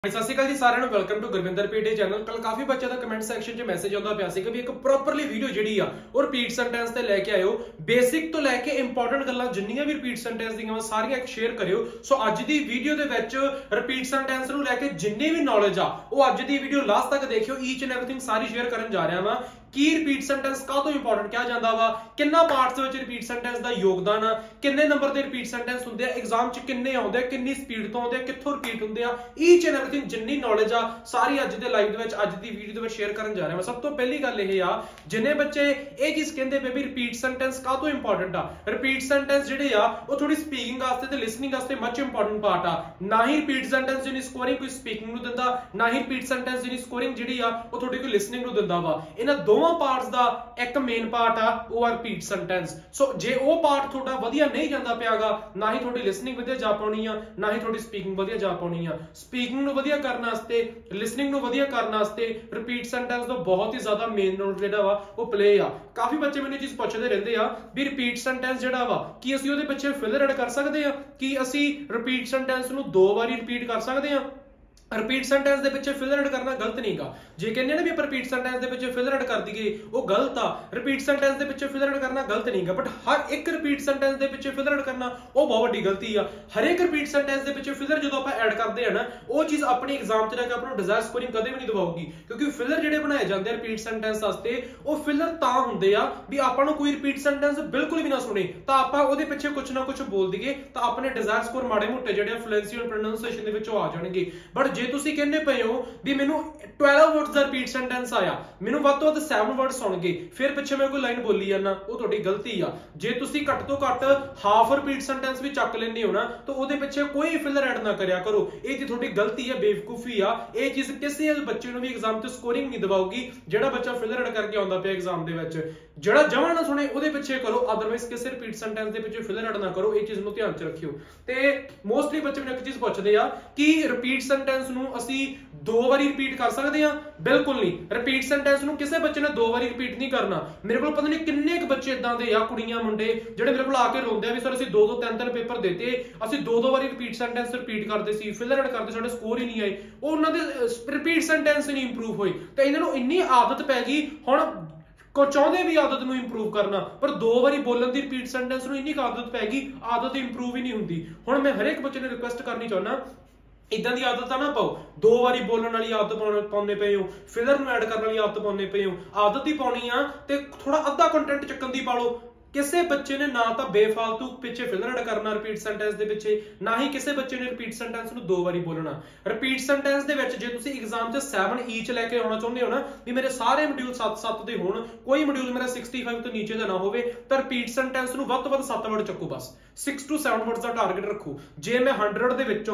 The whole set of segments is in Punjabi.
सत श्री अकाल जी साਰਿਆਂ ਨੂੰ welcome to Gurvinder PT channel. ਕੱਲ ਕਾਫੀ ਬੱਚਿਆਂ ਦਾ ਕਮੈਂਟ ਸੈਕਸ਼ਨ 'ਚ ਮੈਸੇਜ ਆਉਂਦਾ ਪਿਆ ਸੀ ਕਿ ਵੀ ਇੱਕ ਪ੍ਰੋਪਰਲੀ ਵੀਡੀਓ ਜਿਹੜੀ ਆ ਉਹ ਰਿਪੀਟ ਸੈਂਟੈਂਸ ਤੇ ਲੈ ਕੇ ਆਇਓ। ਬੇਸਿਕ ਤੋਂ ਲੈ ਕੇ ਇੰਪੋਰਟੈਂਟ ਗੱਲਾਂ ਜਿੰਨੀਆਂ ਵੀ ਰਿਪੀਟ ਸੈਂਟੈਂਸ ਦੀਆਂ ਸਾਰੀਆਂ ਇੱਕ ਸ਼ੇਅਰ ਕਰਿਓ। ਸੋ ਅੱਜ ਦੀ ਵੀਡੀਓ ਦੇ ਵਿੱਚ ਰਿਪੀਟ ਸੈਂਟੈਂਸ ਨੂੰ ਲੈ ਕੇ ਜਿੰਨੀ ਵੀ ਨੌਲੇਜ ਆ ਉਹ ਅੱਜ ਦੀ ਵੀਡੀਓ ਲਾਸਟ ਤੱਕ ਦੇਖਿਓ। ਈਚ ਐਂਡ ਐਵਰੀਥਿੰਗ ਸਾਰੀ ਸ਼ੇਅਰ ਕਰਨ ਜਾ ਰਿਹਾ ਵਾਂ। ਕੀ ਰਿਪੀਟ ਸੈਂਟੈਂਸ ਕਾਹਤੋਂ ਇੰਪੋਰਟੈਂਟ ਕਿਹਾ ਜਾਂਦਾ ਵਾ, ਕਿੰਨਾ ਪਾਰਟਸ ਵਿੱਚ ਰਿਪੀਟ ਸੈਂਟੈਂਸ ਦਾ ਯੋਗਦਾਨ ਆ, ਕਿੰਨੇ ਨੰਬਰ ਦੇ ਰਿਪੀਟ ਸੈਂਟੈਂਸ ਹੁੰਦੇ ਆ, ਐਗਜ਼ਾਮ 'ਚ ਕਿੰਨੇ ਆਉਂਦੇ ਆ, ਕਿੰਨੀ ਸਪੀਡ ਤੋਂ ਆਉਂਦੇ ਆ, ਕਿੱਥੋਂ ਰਿਪੀਟ ਹੁੰਦੇ ਆ, ਈਚ ਐਂਡ ਐਵਰੀਥਿੰਗ ਜਿੰਨੀ ਨੌਲੇਜ ਆ ਸਾਰੀ ਅੱਜ ਦੇ ਲਾਈਵ ਦੇ ਵਿੱਚ ਅੱਜ ਦੀ ਵੀਡੀਓ ਦੇ ਵਿੱਚ ਸ਼ੇਅਰ ਕਰਨ ਜਾ ਰਿਹਾ ਹਾਂ। ਸਭ ਤੋਂ ਪਹਿਲੀ ਗੱਲ ਇਹ ਆ, ਜਿੰਨੇ ਬੱਚੇ ਇਹ ਚੀਜ਼ ਕਹਿੰਦੇ ਪਏ ਵੀ ਰਿਪੀਟ ਸੈਂਟੈਂਸ ਕਾਹਤੋਂ ਇੰਪੋਰਟੈਂਟ ਆ, ਰਿਪੀਟ ਸੈਂਟੈਂਸ ਜਿਹੜੇ ਆ ਉਹ ਥੋੜੀ ਸਪੀਕਿੰਗ ਵਾਸਤੇ ਤੇ ਲਿਸਨਿੰਗ ਵਾਸਤੇ ਮੱਚ ਇੰਪੋਰਟੈਂਟ ਪਾਰਟ ਆ। ਨਾ ਹੀ ਰਿਪੀਟ ਸੈਂਟੈਂਸ ਜਿਹਨੀ ਸਕੋਰਿੰਗ ਕੋਈ ਸਪੀਕਿੰਗ ਨੂੰ ਦਿੰਦਾ, ਨਾ ਹੀ ਰਿਪੀਟ ਸੈਂਟੈਂਸ ਜਿਹਨੀ ਸਕੋਰਿੰਗ ਜਿਹੜੀ ਆ ਉਹ ਤੁਹਾਡੀ ਕੋਈ ਲਿਸਨਿੰਗ ਨੂੰ ਦਿੰਦਾ ਵਾ। ਇਹਨਾਂ ਦੋਵਾਂ ਪਾਰਟਸ ਦਾ ਇੱਕ ਮੇਨ ਪਾਰਟ ਆ ਉਹ ਆ ਰਿਪੀਟ ਸੈਂਟੈਂਸ। ਸੋ ਜੇ ਉਹ ਪਾਰਟ ਤੁਹਾਡਾ ਵਧੀਆ ਨਹੀਂ ਜਾਂਦਾ ਪਿਆਗਾ, ਨਾ ਹੀ ਤੁਹਾਡੀ ਲਿਸਨਿੰਗ ਵਧੀਆ ਜਾ ਪਾਉਣੀ ਆ, ਨਾ ਹੀ ਤੁਹਾਡੀ ਸਪੀਕਿੰਗ ਵਧੀਆ ਜਾ ਪਾਉਣੀ ਆ। ਸਪੀਕਿੰਗ ਨੂੰ ਵਧੀਆ ਕਰਨ ਵਾਸਤੇ, ਲਿਸਨਿੰਗ ਨੂੰ ਵਧੀਆ ਕਰਨ ਵਾਸਤੇ ਰਿਪੀਟ ਸੈਂਟੈਂਸ ਦਾ ਬਹੁਤ ਹੀ ਜ਼ਿਆਦਾ ਮੇਨ ਰੋਲ ਜਿਹੜਾ ਵਾ ਉਹ ਪਲੇ ਆ। ਕਾਫੀ ਬੱਚੇ ਮੈਨੂੰ ਇਹ ਚੀਜ਼ ਪੁੱਛਦੇ ਰਹਿੰਦੇ ਆ ਵੀ ਰਿਪੀਟ ਸੈਂਟੈਂਸ ਜਿਹੜਾ ਵਾ ਕੀ ਅਸੀਂ ਉਹਦੇ ਪਿੱਛੇ ਫਿਲਰ ਐਡ ਕਰ ਸਕਦੇ ਆ, ਕੀ ਅਸੀਂ ਰਿਪੀਟ ਸੈਂਟੈਂਸ ਨੂੰ 2 ਵਾਰੀ ਰਿਪੀਟ ਕਰ ਸਕਦੇ ਆ। ਰਿਪੀਟ ਸੈਂਟੈਂਸ ਦੇ ਪਿੱਛੇ ਫਿਲਰ ਐਡ ਕਰਨਾ ਗਲਤ ਨਹੀਂਗਾ। ਜੇ ਕਹਿੰਦੇ ਨੇ ਵੀ ਆਪਾਂ ਰਿਪੀਟ ਸੈਂਟੈਂਸ ਦੇ ਪਿੱਛੇ ਫਿਲਰ ਐਡ ਕਰ ਦਈਏ ਉਹ ਗਲਤ ਆ। ਰਿਪੀਟ ਸੈਂਟੈਂਸ ਦੇ ਪਿੱਛੇ ਫਿਲਰ ਐਡ ਕਰਨਾ ਗਲਤ ਨਹੀਂਗਾ, ਬਟ ਹਰ ਇੱਕ ਰਿਪੀਟ ਸੈਂਟੈਂਸ ਦੇ ਪਿੱਛੇ ਫਿਲਰ ਐਡ ਕਰਨਾ ਉਹ ਬਹੁਤ ਵੱਡੀ ਗਲਤੀ ਆ। ਹਰ ਇੱਕ ਰਿਪੀਟ ਸੈਂਟੈਂਸ ਦੇ ਪਿੱਛੇ ਫਿਲਰ ਜਦੋਂ ਆਪਾਂ ਐਡ ਕਰਦੇ ਆ ਨਾ, ਉਹ ਚੀਜ਼ ਆਪਣੀ ਐਗਜ਼ਾਮ 'ਚ ਜਾ ਕੇ ਆਪਾਂ ਨੂੰ ਡਿਜ਼ਾਇਰ ਸਕੋਰਿੰਗ ਕਦੇ ਵੀ ਨਹੀਂ ਦਿਵਾਉਗੀ। ਕਿਉਂਕਿ ਫਿਲਰ ਜਿਹੜੇ ਬਣਾਏ ਜਾਂਦੇ ਆ ਰਿਪੀਟ ਸੈਂਟੈਂਸ ਵਾਸਤੇ, ਉਹ ਫਿਲਰ ਤਾਂ ਹੁੰਦੇ ਆ ਵੀ ਆਪਾਂ ਨੂੰ ਕੋਈ ਰਿਪੀਟ ਸੈਂਟੈਂਸ ਬਿਲਕੁਲ ਵੀ ਨਾ ਸੁਣੇ ਤਾਂ ਆਪਾਂ ਉਹਦੇ ਪਿੱਛੇ ਕੁਝ ਨਾ ਕੁਝ ਬੋਲ ਦਈਏ ਤਾਂ ਆਪਣੇ ਡਿਜ਼ਾਇਰ ਸਕੋਰ ਮਾੜੇ ਮੋਟੇ ਜਿਹੜੇ ਫਲੂਐਂਸੀ ਔਰ ਪ੍ਰੋਨਾਂਸੀਏਸ਼ਨ ਦੇ ਵਿੱਚੋਂ ਆ ਜਾਣਗੇ। ਬਟ ਜੇ ਤੁਸੀਂ ਕਹਿੰਦੇ ਪਏ ਵੀ ਮੈਨੂੰ 12 ਵਰਡਸ ਦਾ ਰਿਪੀਟ ਸੈਂਟੈਂਸ ਆਇਆ, ਮੈਨੂੰ ਵੱਧ ਤੋਂ ਵੱਧ 7 ਵਰਡ ਸੁਣਗੇ, ਫਿਰ ਪਿੱਛੇ ਮੈਂ ਕੋਈ ਲਾਈਨ ਬੋਲੀ ਜਾਂਦਾ, ਉਹ ਤੁਹਾਡੀ ਗਲਤੀ ਆ। ਜੇ ਤੁਸੀਂ ਘੱਟ ਤੋਂ ਘੱਟ ਹਾਫ ਰਿਪੀਟ ਸੈਂਟੈਂਸ ਵੀ ਚੱਕ ਲੈਂਦੇ ਹੋ ਨਾ ਤਾਂ ਉਹਦੇ ਪਿੱਛੇ ਕੋਈ ਫਿਲਰ ਐਡ ਨਾ ਕਰਿਆ ਕਰੋ। ਇਹ ਜੀ ਤੁਹਾਡੀ ਗਲਤੀ ਹੈ, ਬੇਵਕੂਫੀ ਆ। ਇਹ ਚੀਜ਼ ਕਿਸੇ ਬੱਚੇ ਨੂੰ ਵੀ ਐਗਜ਼ਾਮ ਤੇ ਸਕੋਰਿੰਗ ਨਹੀਂ ਦਿਵਾਉਗੀ। ਜਿਹੜਾ ਬੱਚਾ ਫਿਲਰ ਐਡ ਕਰਕੇ ਆਉਂਦਾ ਪਿਆ ਐਗਜ਼ਾਮ ਦੇ ਵਿੱਚ, ਜਿਹੜਾ ਜਮਾਂ ਨਾ ਸੁਣੇ ਉਹਦੇ ਪਿੱਛੇ ਕਰੋ, ਅਦਰਵਾਈਜ਼ ਕਿਸੇ ਰਿਪੀਟ ਸੈਂਟੈਂਸ ਦੇ ਪਿੱਛੇ ਫਿਲਰ ਐਡ ਨਾ ਕਰੋ। ਇਹ ਚੀਜ਼ ਨੂੰ ਧਿਆਨ 'ਚ ਰੱਖਿਓ। ਤੇ ਮੋਸਟਲੀ ਬੱਚੇ ਮੈਨੂੰ ਇੱਕ ਚੀਜ਼ ਪੁੱਛਦੇ ਆ ਕਿ ਰਿਪੀਟ ਸੈਂਟੈਂਸ ਨੂੰ ਅਸੀਂ 2 ਵਾਰੀ ਰਿਪੀਟ ਕਰ ਸਕਦੇ ਆ। ਬਿਲਕੁਲ ਨਹੀਂ। ਰਿਪੀਟ ਸੈਂਟੈਂਸ ਨੂੰ ਕਿਸੇ ਬੱਚੇ ਨੇ 2 ਵਾਰੀ ਰਿਪੀਟ ਨਹੀਂ ਕਰਨਾ। ਮੇਰੇ ਕੋਲ ਪਤਾ ਨਹੀਂ ਕਿੰਨੇ ਕੁ ਬੱਚੇ ਇਦਾਂ ਦੇ ਆ, ਕੁੜੀਆਂ ਮੁੰਡੇ, ਜਿਹੜੇ ਮੇਰੇ ਕੋਲ ਆ ਕੇ ਰੋਂਦੇ ਆ ਵੀ ਸਰ ਅਸੀਂ 2-2 3-3 ਪੇਪਰ ਦਿੱਤੇ, ਅਸੀਂ 2-2 ਵਾਰੀ ਰਿਪੀਟ ਸੈਂਟੈਂਸ ਰਿਪੀਟ ਕਰਦੇ ਸੀ, ਫਿਲਰ ਐਡ ਕਰਦੇ, ਸਾਡੇ ਸਕੋਰ ਹੀ ਨਹੀਂ ਆਏ। ਉਹ ਉਹਨਾਂ ਦੇ ਰਿਪੀਟ ਸੈਂਟੈਂਸ ਨਹੀਂ ਇੰਪਰੂਵ ਹੋਏ ਤੇ ਇਹਨਾਂ ਨੂੰ ਇੰਨੀ ਆਦਤ ਪੈ ਗਈ। ਹੁਣ ਚਾਹੁੰਦੇ ਵੀ ਆਦਤ ਨੂੰ ਇੰਪਰੂਵ ਕਰਨਾ, ਪਰ 2 ਵਾਰੀ ਬੋਲਣ ਦੀ ਰਿਪੀਟ ਸੈਂਟੈਂਸ ਨੂੰ ਇੰਨੀ ਆਦਤ ਪੈ ਗਈ, ਆਦਤ ਇੰਪਰੂਵ ਹੀ ਨਹੀਂ ਹੁੰਦੀ। ਹੁਣ ਮੈਂ ਹਰੇਕ ਬੱਚੇ ਨੂੰ ਰਿਕੁਐਸਟ ਕਰਨੀ ਚਾਹੁੰਦਾ, ਇਦਾਂ ਦੀ ਆਦਤ ਨਾ ਪਾਓ। 2 ਵਾਰੀ ਬੋਲਣ ਵਾਲੀ ਆਦਤ ਪਾਉਂਦੇ ਪਏ ਹੋ, ਫਿਲਰ ਨੂੰ ਐਡ ਕਰਨ ਵਾਲੀ ਆਦਤ ਪਾਉਂਦੇ ਪਏ ਹੋ। ਆਦਤ ਹੀ ਪਾਉਣੀ ਆ ਤੇ ਥੋੜਾ ਅੱਧਾ ਕੰਟੈਂਟ ਚੱਕਣ ਦੀ ਪਾ ਲਓ। ਕਿਸੇ ਬੱਚੇ ਨੇ ਨਾ ਤਾਂ ਬੇਫਾਲਤੂ ਪਿੱਛੇ ਫਿਲਰ ਐਡ ਕਰਨਾ ਰਿਪੀਟ ਸੈਂਟੈਂਸ ਦੇ ਪਿੱਛੇ, ਨਾ ਹੀ ਕਿਸੇ ਬੱਚੇ ਨੇ ਰਿਪੀਟ ਸੈਂਟੈਂਸ ਨੂੰ 2 ਵਾਰੀ ਬੋਲਣਾ। ਰਿਪੀਟ ਸੈਂਟੈਂਸ ਦੇ ਵਿੱਚ ਜੇ ਤੁਸੀਂ ਐਗਜ਼ਾਮ 'ਚ 7 ਈਚ ਲੈ ਕੇ ਆਉਣਾ ਚਾਹੁੰਦੇ ਹੋ ਨਾ, ਵੀ ਮੇਰੇ ਸਾਰੇ ਮੋਡਿਊਲ 7-7 ਦੇ ਹੋਣ, ਕੋਈ ਮੋਡਿਊਲ ਮੇਰਾ 65 ਤੋਂ ਨੀਚੇ ਦਾ ਨਾ ਹੋਵੇ, ਤਾਂ ਰਿਪੀਟ ਸੈਂਟੈਂਸ ਨੂੰ ਵੱਧ ਤੋਂ ਵੱਧ 7 ਵਰਡ ਚੱਕੋ। ਬਸ 6 to 7 ਵਰਡਸ ਦਾ ਟਾਰਗੇਟ ਰੱਖੋ। ਜੇ ਮੈਂ 100 ਦੇ ਵਿੱਚੋਂ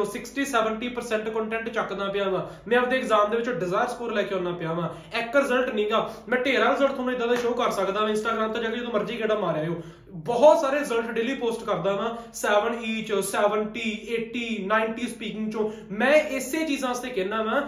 60-70% ਕੰਟੈਂਟ ਚੱਕਦਾ ਪਿਆ ਵਾਂ, ਮੈਂ ਆਪਦੇ ਐਗਜ਼ਾਮ ਦੇ ਵਿੱਚੋਂ ਡਿਜ਼ਾਇਰ ਸਕੋਰ ਲੈ ਕੇ ਆਉਣਾ ਪਿਆ ਵਾਂ। ਇੱਕ ਰਿਜ਼ਲਟ ਨਹੀਂਗਾ, ਮੈਂ ਢੇਰਾਂ ਰਿਜ਼ਲਟ ਤੁਹਾਨੂੰ ਇਦਾਂ ਦਾ ਸ਼ੋਅ ਕਰ ਸਕਦਾ ਵਾਂ। ਇੰਸਟਾਗ੍ਰਾਮ ਤੇ ਜਾ ਕੇ ਜਦੋਂ ਮਰਜ਼ੀ ਗੇੜਾ ਮਾਰਿਆ ਬਹੁਤ ਸਾਰੇ ਰਿਜ਼ਲਟ ਡੇਲੀ ਪੋਸਟ ਕਰਦਾ ਵਾਂ। 7 ਈਚ, 70, 80, 90 ਸਪੀਕਿੰਗ ਚੋਂ। ਮੈਂ ਇਸੇ ਚੀਜ਼ਾਂ ਵਾਸਤੇ ਕਹਿਣਾ ਵਾਂ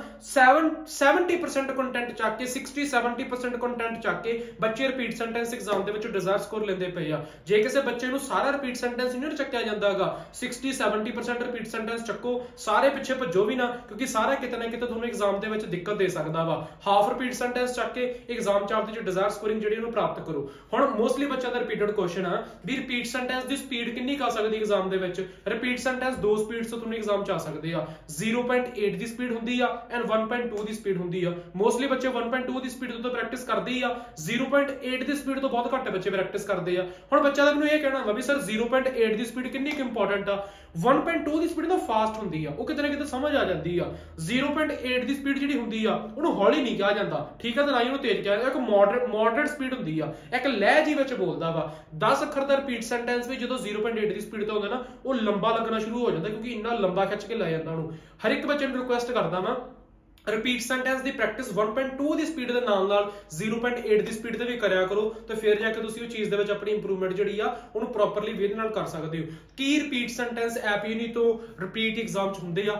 70% ਕੰਟੈਂਟ ਚੱਕ ਕੇ, 60-70% ਕੰਟੈਂਟ ਚੱਕ ਕੇ ਬੱਚੇ ਰਿਪੀਟ ਸੈਂਟੈਂਸ ਐਗਜ਼ਾਮ ਦੇ ਵਿੱਚ ਡਿਜ਼ਾਇਰ ਸਕੋਰ ਲੈਂਦੇ ਪਏ ਆ। ਜੇ ਕਿਸੇ ਬੱਚੇ ਨੂੰ ਸਾਰਾ ਰਿਪੀਟ ਸੈਂਟੈਂਸ ਨਹੀਂ ਚੱਕਿਆ ਜਾਂਦਾਗਾ, 60-70% ਰਿਪੀਟ ਸੈਂਟੈਂਸ ਚੱਕੋ, ਸਾਰੇ ਪਿੱਛੇ ਭੱਜੋ ਵੀ ਨਾ, ਕਿਉਂਕਿ ਸਾਰਾ ਕਿਤੇ ਨਾ ਕਿਤੇ ਤੁਹਾਨੂੰ ਐਗਜ਼ਾਮ ਦੇ ਵਿੱਚ ਦਿੱਕਤ ਦੇ ਸਕਦਾ ਵਾ। ਹਾਫ ਰਿਪੀਟ ਸੈਂਟੈਂਸ ਚੱਕ ਕੇ ਐਗਜ਼ਾਮ 'ਚ ਆਪਦੀ ਜੋ ਡਿਜ਼ਾਇਰ ਸਕੋਰਿੰਗ ਜਿਹੜੀ ਉਹਨੂੰ ਪ੍ਰਾਪਤ ਕਰੋ। ਹੁਣ ਮੋਸਟਲੀ ਬੱਚਾ ਦਾ ਰਿਪੀਟਡ ਕੁਐਸਚਨ ਆ ਵੀ ਰਿਪੀਟ ਸੈਂਟੈਂਸ ਦੀ ਸਪੀਡ ਕਿੰਨੀ ਕਰ ਸਕਦੀ ਐਗਜ਼ਾਮ ਦੇ ਵਿੱਚ। ਰਿਪੀਟ ਸੈਂਟੈਂਸ 2 ਸਪੀਡਸ ਤੋਂ ਤੁਹਾਨੂੰ ਐਗਜ਼ਾਮ 'ਚ ਆ ਸਕਦੇ ਆ। 0.8 ਦੀ ਸਪੀਡ ਹੁੰਦੀ ਆ ਐਂਡ 1.2 ਦੀ ਸਪੀਡ ਹੁੰਦੀ ਆ। ਮੋਸਟਲੀ ਬੱਚੇ 1.2 ਦੀ ਸਪੀਡ ਤੋਂ ਪ੍ਰੈਕਟਿਸ ਕਰਦੇ ਹੀ ਆ, 0.8 ਦੀ ਸਪੀਡ ਤੋਂ ਬਹੁਤ ਘੱਟ ਬੱਚੇ ਪ੍ਰੈਕਟਿਸ ਕਰਦੇ ਆ। ਹੁਣ ਬੱਚਾ ਦਾ ਮੈਨੂੰ ਇਹ ਕਹਿਣਾ ਵਾ ਵੀ ਸਰ 0.8 ਦੀ ਸਪੀਡ ਕਿੰਨੀ ਕੁ ਇੰਪੋਰਟੈਂਟ ਆ। 1.2 ਦੀ ਸਪੀਡ ਤਾਂ ਫਾਸਟ ਹੁੰਦੀ ਆ, ਉਹ ਕਿਤੇ ਨਾ ਕਿਤੇ ਸਮਝ ਆ ਜਾਂਦੀ ਆ। 0.8 ਦੀ ਸਪੀਡ ਜਿਹੜੀ ਹੁੰਦੀ ਆ ਉਹਨੂੰ ਹੌਲੀ ਨਹੀਂ ਕਿਹਾ ਜਾਂਦਾ, ਠੀਕ ਆ, ਤਾਂ ਨਾ ਹੀ ਉਹਨੂੰ ਤੇਜ਼ ਕਿਹਾ ਜਾਂਦਾ। ਇੱਕ ਮੋਡਰੇਟ ਸਪੀਡ ਹੁੰਦੀ ਆ, ਇੱਕ ਲਹਿ ਜੀ ਵਿੱਚ ਬੋਲਦਾ ਵਾ। 10 ਅੱਖਰ ਦਾ ਰਿਪੀਟ ਸੈਂਟੈਂਸ ਵੀ ਜਦੋਂ 0.8 ਦੀ ਸਪੀਡ ਤੇ ਹੁੰਦਾ ਨਾ, ਉਹ ਲੰਬਾ ਲੱਗਣਾ ਸ਼ੁਰੂ ਹੋ ਜਾਂਦਾ, ਕਿਉਂਕਿ ਇੰਨਾ ਲੰਬਾ ਖਿੱਚ ਕੇ ਲੈ ਜਾਂਦਾ ਉਹਨੂੰ। ਹਰ ਇੱਕ ਬੱਚੇ ਨੂੰ ਰਿਕੁਐਸਟ ਕਰਦਾ ਵਾਂ ਰਿਪੀਟ ਸੈਂਟੈਂਸ ਦੀ ਪ੍ਰੈਕਟਿਸ 1.2 ਦੀ ਸਪੀਡ ਦੇ ਨਾਲ 0.8 ਦੀ ਸਪੀਡ ਤੇ ਵੀ ਕਰਿਆ ਕਰੋ ਤੇ ਫਿਰ ਜਾ ਕੇ ਤੁਸੀਂ ਉਹ ਚੀਜ਼ ਦੇ ਵਿੱਚ ਆਪਣੀ ਇੰਪਰੂਵਮੈਂਟ ਜਿਹੜੀ ਆ ਉਹਨੂੰ ਪ੍ਰੋਪਰਲੀ ਵੇ ਨਾਲ ਕਰ ਸਕਦੇ ਹੋ। ਕੀ ਰਿਪੀਟ ਸੈਂਟੈਂਸ ਐਪ ਯੂਨੀ ਤੋਂ ਰਿਪੀਟ ਐਗਜ਼ਾਮ ਚ ਹੁੰਦੇ ਆ?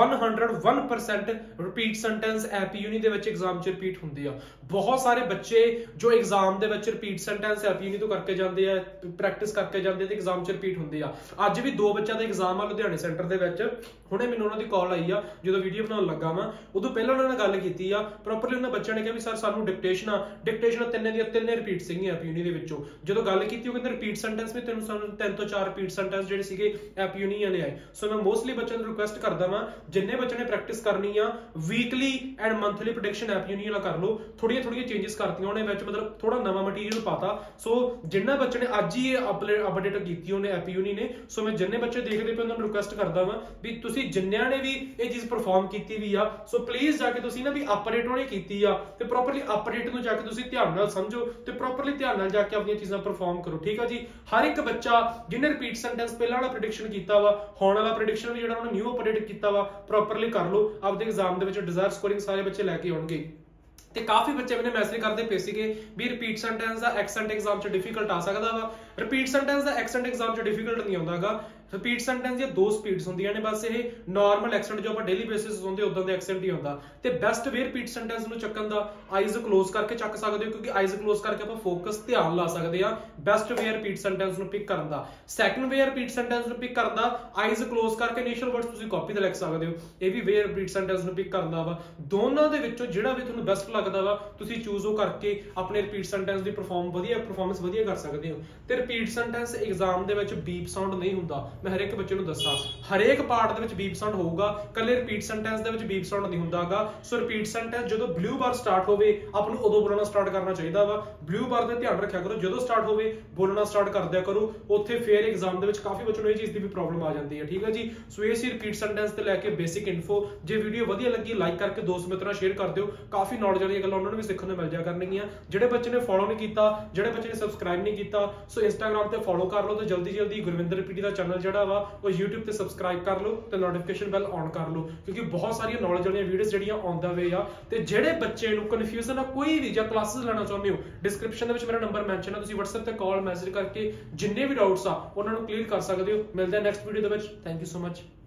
101% ਰਿਪੀਟ ਸੈਂਟੈਂਸ ਐਪ ਯੂਨੀ ਦੇ ਵਿੱਚ ਐਗਜ਼ਾਮ ਚ ਰਿਪੀਟ ਹੁੰਦੇ ਆ। ਬਹੁਤ ਸਾਰੇ ਬੱਚੇ ਜੋ ਐਗਜ਼ਾਮ ਦੇ ਵਿੱਚ ਰਿਪੀਟ ਸੈਂਟੈਂਸ ਐਪ ਯੂਨੀ ਤੋਂ ਕਰਕੇ ਜਾਂਦੇ ਆ, ਪ੍ਰੈਕਟਿਸ ਕਰਕੇ ਜਾਂਦੇ ਤੇ ਐਗਜ਼ਾਮ ਚ ਰਿਪੀਟ ਹੁੰਦੇ ਆ। ਅੱਜ ਵੀ 2 ਬੱਚਿਆਂ ਦਾ ਐਗਜ਼ਾਮ ਆ ਲੁਧਿਆਣੇ ਸੈਂਟਰ ਦੇ ਵਿੱਚ, ਹੁਣੇ ਮੈਨੂੰ ਉਹਨਾਂ ਦੀ ਕਾਲ ਆਈ ਆ ਜਦੋਂ ਵੀਡੀਓ ਬਣਾਉਣ ਲੱਗਾ ਵਾਂ। ਉਦੋਂ ਪਹਿਲਾਂ ਉਹਨਾਂ ਨਾਲ ਗੱਲ ਕੀਤੀ ਆ ਪ੍ਰੋਪਰਲੀ, ਉਹਨਾਂ ਬੱਚਿਆਂ ਨੇ ਕਿਹਾ ਵੀ ਸਰ ਸਾਨੂੰ ਡਿਕਟੇਸ਼ਨ ਤਿੰਨੇ ਰਿਪੀਟ ਸੀਗੀਆਂ ਐਪ ਯੂਨੀ ਦੇ ਵਿੱਚੋਂ। ਜਦੋਂ ਗੱਲ ਕੀਤੀ ਉਹ ਕਹਿੰਦੇ ਰਿਪੀਟ ਸੈਂਟੈਂਸ ਵੀ ਸਾਨੂੰ 3 ਤੋਂ 4 ਰਿਪੀਟ ਸੈਂਟੈਂਸ ਜਿਹੜੇ ਸੀਗੇ ਐਪ ਯੂਨੀ ਵਾਲੇ ਆਏ। ਸੋ ਮੈਂ ਮੋਸਟਲੀ ਬੱਚਿਆਂ ਨੂੰ ਰਿਕੁਐਸਟ ਕਰਦਾ ਵਾਂ ਜਿੰਨੇ ਬੱਚਿਆਂ ਨੇ ਪ੍ਰੈਕਟਿਸ ਕਰਨੀ ਆ weekly and monthly prediction APEUni ਵਾਲਾ ਕਰ ਲਓ। ਥੋੜੀਆਂ ਚੇਂਜਸ ਕਰਤੀਆਂ ਉਹਨੇ ਵਿੱਚ, ਮਤਲਬ ਥੋੜਾ ਨਵਾਂ ਮਟੀਰੀਅਲ ਪਾਤਾ। ਸੋ ਜਿੰਨਾ ਬੱਚੇ ਨੇ ਅੱਜ ਹੀ ਅਪਡੇਟ ਕੀਤੀ ਉਹਨੇ ਐਪ ਯੂਨੀ ਨੇ, ਸੋ ਮੈਂ ਜਿੰਨੇ ਬੱਚੇ ਦੇਖਦੇ ਪਏ ਉਹਨਾਂ ਨੂੰ ਰਿਕੁਐਸਟ ਕਰਦਾ ਵਾਂ ਵੀ ਤੁਸੀਂ ਜਿੰਨਿਆਂ ਨੇ ਵੀ ਇਹ ਚੀਜ਼ ਪਰਫਾਰਮ ਕੀਤੀ ਵੀ ਆ, ਸੋ ਪਲੀਜ਼ ਜਾ ਕੇ ਤੁਸੀਂ ਨਾ ਵੀ ਅਪਡੇਟ ਉਹਨੇ ਕੀਤੀ ਆ ਤੇ ਪ੍ਰੋਪਰਲੀ ਅਪਡੇਟ ਨੂੰ ਜਾ ਕੇ ਤੁਸੀਂ ਧਿਆਨ ਨਾਲ ਸਮਝੋ ਤੇ ਪ੍ਰੋਪਰਲੀ ਧਿਆਨ ਨਾਲ ਜਾ ਕੇ ਆਪਣੀਆਂ ਚੀਜ਼ਾਂ ਪਰਫਾਰਮ ਕਰੋ। ਠੀਕ ਆ ਜੀ। ਹਰ ਇੱਕ ਬੱਚਾ ਜਿਹਨੇ ਰਿਪੀਟ ਸੈਂਟੈਂਸ ਪਹਿਲਾਂ ਵਾਲਾ ਪ੍ਰੈਡਿਕਸ਼ਨ ਕੀਤਾ ਵਾ, ਹੁਣ ਵਾਲਾ ਪ੍ਰੈਡਿਕਸ਼ਨ ਵੀ ਜਿਹੜਾ ਉਹਨੇ ਨਿਊ ਅਪਡੇਟ ਕੀਤਾ ਵਾ, ਪ੍ਰੋਪਰਲੀ ਕਰ ਲਓ। ਆਪਦੇ ਐਗਜ਼ਾਮ ਦੇ ਵਿੱਚ ਡਿਜ਼ਾਇਰ ਸਕੋਰਿੰਗ ਸਾਰੇ ਬੱਚੇ ਲੈ ਕੇ ਆਉਣਗੇ। ਤੇ ਕਾਫੀ ਬੱਚੇ ਮੈਨੂੰ ਮੈਸੇਜ ਕਰਦੇ ਪਏ ਸੀਗੇ ਵੀ ਰਿਪੀਟ ਸੈਂਟੈਂਸ ਦਾ ਐਕਸੈਂਟ ਐਗਜ਼ਾਮ ਚ ਡਿਫਿਕਲਟ ਆ ਸਕਦਾ ਵਾ। ਰਿਪੀਟ ਸੈਂਟੈਂਸ ਦਾ ਐਕਸੈਂਟ ਐਗਜ਼ਾਮ ਚ ਡਿਫਿਕਲਟ ਨਹੀਂ ਆਉਂਦਾਗਾ। ਰਿਪੀਟ ਸੈਂਟੈਂਸ ਦੀਆਂ 2 ਸਪੀਡਸ ਹੁੰਦੀਆਂ ਨੇ ਬਸ। ਇਹ ਨਾਰਮਲ ਐਕਸੈਂਟ ਜੋ ਆਪਾਂ ਡੇਲੀ ਬੇਸਿਸ ਹੁੰਦੇ ਉਦਾਂ ਦੇ ਐਕਸੈਂਟ ਹੀ ਹੁੰਦਾ। ਤੇ ਬੈਸਟ ਵੇ ਰਿਪੀਟ ਸੈਂਟੈਂਸ ਨੂੰ ਚੱਕਣ ਦਾ ਆਈਜ਼ ਕਲੋਜ਼ ਕਰਕੇ ਚੱਕ ਸਕਦੇ ਹੋ, ਕਿਉਂਕਿ ਆਈਜ਼ ਕਲੋਜ਼ ਕਰਕੇ ਆਪਾਂ ਫੋਕਸ ਧਿਆਨ ਲਾ ਸਕਦੇ ਆ। ਬੈਸਟ ਵੇ ਰਿਪੀਟ ਸੈਂਟੈਂਸ ਨੂੰ ਪਿਕ ਕਰਨ ਦਾ। ਸੈਕੰਡ ਵੇ ਰਿਪੀਟ ਸੈਂਟੈਂਸ ਨੂੰ ਪਿਕ ਕਰਨ ਦਾ ਆਈਜ਼ ਕਲੋਜ਼ ਕਰਕੇ ਇਨੀਸ਼ੀਅਲ ਵਰਡਸ ਤੁਸੀਂ ਕਾਪੀ ਤੇ ਲਿਖ ਸਕਦੇ ਹੋ। ਇਹ ਵੀ ਵੇ ਰਿਪੀਟ ਸੈਂਟੈਂਸ ਨੂੰ ਪਿਕ ਕਰਨ ਦਾ ਵਾ। ਦੋਨਾਂ ਦੇ ਵਿੱਚੋਂ ਜਿਹੜਾ ਵੀ ਤੁਹਾਨੂੰ ਬੈਸਟ ਲੱਗਦਾ ਵਾ ਤੁਸੀਂ ਚੂਜ਼ ਉਹ ਕਰਕੇ ਆਪਣੇ ਰਿਪੀਟ ਸੈਂਟੈਂਸ ਦੀ ਪਰਫਾਰਮੈਂਸ ਵਧੀਆ ਕਰ ਸਕਦੇ ਹੋ। ਤੇ ਰਿਪੀਟ ਸੈਂਟੈਂਸ ਐਗਜ਼ਾਮ ਦੇ ਵਿੱਚ ਬੀਪ ਸਾਊਂਡ ਨਹੀਂ ਹੁੰਦਾ। ਮੈਂ ਹਰ ਇੱਕ ਬੱਚੇ ਨੂੰ ਹਰੇਕ ਪਾਰਟ ਦੇ ਵਿੱਚ ਬੀਪ ਸਾਊਂਡ ਹੋਊਗਾ, ਕੱਲੇ ਰਿਪੀਟ ਸੈਂਟੈਂਸ ਦੇ ਵਿੱਚ ਬੀਪ ਸਾਊਂਡ ਨਹੀਂ ਹੁੰਦਾਗਾ। ਸੋ ਰਿਪੀਟ ਸੈਂਟੈਂਸ ਜਦੋਂ ਬਲੂ ਬਾਰ ਸਟਾਰਟ ਹੋਵੇ ਆਪ ਨੂੰ ਉਦੋਂ ਬੋਲਣਾ ਸਟਾਰਟ ਕਰਨਾ ਚਾਹੀਦਾ ਵਾ। ਬਲੂ ਬਾਰ ਦਾ ਧਿਆਨ ਰੱਖਿਆ ਕਰੋ, ਜਦੋਂ ਸਟਾਰਟ ਹੋਵੇ ਬੋਲਣਾ ਸਟਾਰਟ ਕਰ ਦਿਆ ਕਰੋ। ਉੱਥੇ ਫੇਰ ਐਗਜ਼ਾਮ ਦੇ ਵਿੱਚ ਕਾਫੀ ਬੱਚਿਆਂ ਨੂੰ ਇਹ ਚੀਜ਼ ਦੀ ਵੀ ਪ੍ਰੋਬਲਮ ਆ ਜਾਂਦੀ ਹੈ। ਠੀਕ ਹੈ ਜੀ। ਸੋ ਇਹ ਸੀ ਰਿਪੀਟ ਸੈਂਟੈਂਸ ਤੇ ਲੈ ਕੇ ਬੇਸਿਕ ਇਨਫੋ। ਜੇ ਵੀਡੀਓ ਵਧੀਆ ਲੱਗੀ ਲਾਈਕ ਕਰਕੇ ਦੋਸਤ ਮਿੱਤਰਾਂ ਨਾਲ ਸ਼ੇਅਰ ਕਰ ਦਿਓ। ਕਾਫੀ ਨੌਲੇਜ ਵਾਲੀਆਂ ਗੱਲਾਂ ਉਹਨਾਂ ਨੂੰ ਵੀ ਸਿੱਖਣ ਨੂੰ ਮਿਲ ਜਾ ਕਰਨਗੀਆਂ। ਜਿਹੜੇ ਬੱਚੇ ਨੇ ਫੋਲੋ ਨਹੀਂ ਕੀਤਾ, ਜਿਹੜੇ ਬੱਚੇ ਨੇ ਸਬਸਕ੍ਰਾਈਬ ਨਹੀਂ ਕੀਤਾ, ਸੋ ਇੰਸਟਾਗ੍ਰਾਮ ਤੇ ਫੋਲੋ ਕਰ ਲਓ ਤੇ ਜਲਦੀ ਗੁਰਵਿੰਦਰ ਪੀਟੀ ਦਾ ਚੈਨਲ ਜਿਹੜਾ ਵਾ ਉਹ YouTube ਤੇ ਸਬਸਕ੍ਰਾਈਬ ਕਰ ਲਓ ਤੇ ਨੋਟੀਫਿਕੇਸ਼ਨ ਬੈਲ ਔਨ ਕਰ ਲਓ, ਕਿਉਂਕਿ ਬਹੁਤ ਸਾਰੀਆਂ ਨੌਲੇਜ ਵਾਲੀਆਂ ਵੀਡੀਓਜ਼ ਜਿਹੜੀਆਂ ਆਉਂਦਾ ਵੇ ਆ। ਤੇ ਜਿਹੜੇ ਬੱਚੇ ਨੂੰ ਕਨਫਿਊਜ਼ਨ ਆ ਕੋਈ ਵੀ ਜਾਂ ਕਲਾਸਿਸ ਲੈਣਾ ਚਾਹੁੰਦੇ ਹੋ, ਡਿਸਕ੍ਰਿਪਸ਼ਨ ਦੇ ਵਿੱਚ ਮੇਰਾ ਨੰਬਰ ਮੈਂਸ਼ਨ ਆ, ਤੁਸੀਂ WhatsApp ਤੇ ਕਾਲ ਮੈਸੇਜ ਕਰਕੇ ਜਿੰਨੇ ਵੀ ਡਾਊਟਸ ਆ ਉਹਨਾਂ ਨੂੰ ਕਲੀਅਰ ਕਰ ਸਕਦੇ ਹੋ। ਮਿਲਦੇ ਆ ਨੈਕਸਟ ਵੀਡੀਓ ਦੇ ਵਿੱਚ। Thank you so much.